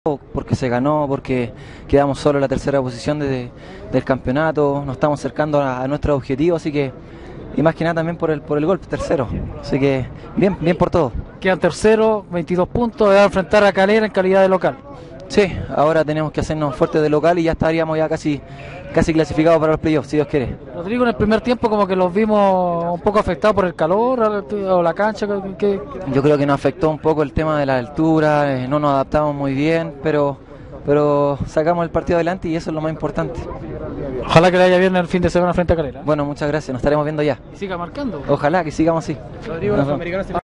porque se ganó, porque quedamos solo en la tercera posición del campeonato, nos estamos acercando a nuestro objetivo, así que, y más que nada también por el gol, tercero, así que bien, bien por todo. Quedan tercero, 22 puntos, de enfrentar a Calera en calidad de local. Sí, ahora tenemos que hacernos fuertes de local y ya estaríamos ya casi clasificados para los playoffs, si Dios quiere. Rodrigo, en el primer tiempo como que los vimos un poco afectados por el calor o la cancha. Yo creo que nos afectó un poco el tema de la altura, no nos adaptamos muy bien, pero sacamos el partido adelante y eso es lo más importante. Ojalá que le haya bien el fin de semana frente a Calera. Bueno, muchas gracias, nos estaremos viendo ya. Y siga marcando. Ojalá que sigamos así. Rodrigo, los americanos